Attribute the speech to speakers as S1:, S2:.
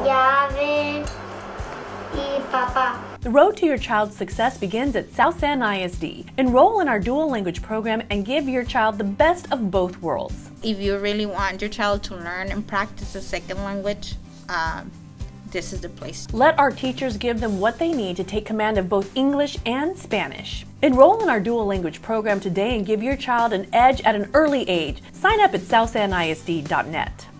S1: llave y papá.
S2: The road to your child's success begins at SSAISD. Enroll in our dual language program and give your child the best of both worlds.
S3: If you really want your child to learn and practice a second language, this is the place.
S2: Let our teachers give them what they need to take command of both English and Spanish. Enroll in our dual language program today and give your child an edge at an early age. Sign up at SSAISD.net.